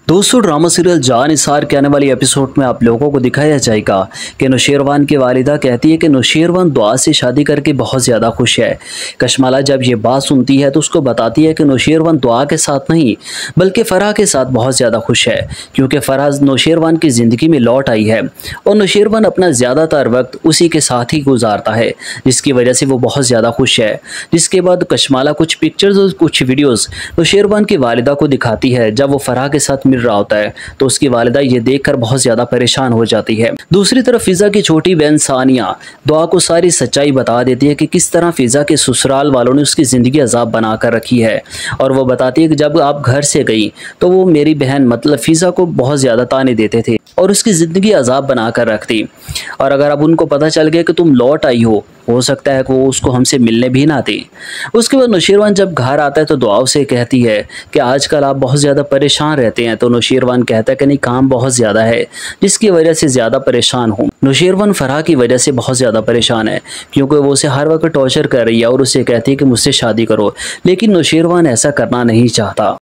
दोस्तों, drama serial जान निसार के आने वाली एपिसोड में आप लोगों को दिखाया जाएगा कि नौशेरवान की वालिदा कहती है कि नौशेरवान दुआ से शादी करके बहुत ज़्यादा खुश है। कशमाला जब ये बात सुनती है तो उसको बताती है कि नौशेरवान दुआ के साथ नहीं बल्कि फ़राह के साथ बहुत ज़्यादा खुश है, क्योंकि फ़राह नौशेरवान की ज़िंदगी में लौट आई है और नौशेरवान अपना ज़्यादातर वक्त उसी के साथ ही गुजारता है, जिसकी वजह से वो बहुत ज़्यादा खुश है। जिसके बाद कशमाला कुछ पिक्चर्स और कुछ वीडियोज़ नौशेरवान की वालिदा को दिखाती है। जब वो फ़राह के साथ मिल रहा होता है तो उसकी वालिदा ये देखकर बहुत ज्यादा परेशान हो जाती है। दूसरी तरफ फिजा की छोटी बहन सानिया दुआ को सारी सच्चाई बता देती है कि किस तरह फिजा के ससुराल वालों ने उसकी जिंदगी अजाब बना कर रखी है, और वो बताती है कि जब आप घर से गई तो वो मेरी बहन मतलब फिजा को बहुत ज्यादा ताने देते थे और उसकी ज़िंदगी अजाब बना कर रखती, और अगर अब उनको पता चल गया कि तुम लौट आई हो सकता है कि वो उसको हमसे मिलने भी ना आती। उसके बाद नौशेरवान जब घर आता है तो दुआ से कहती है कि आजकल आप बहुत ज़्यादा परेशान रहते हैं। तो नौशेरवान कहता है कि नहीं, काम बहुत ज़्यादा है जिसकी वजह से ज़्यादा परेशान हूँ। नौशेरवान फ़राह की वजह से बहुत ज़्यादा परेशान है क्योंकि वो उसे हर वक्त टॉर्चर कर रही है और उसे कहती है कि मुझसे शादी करो, लेकिन नौशेरवान ऐसा करना नहीं चाहता।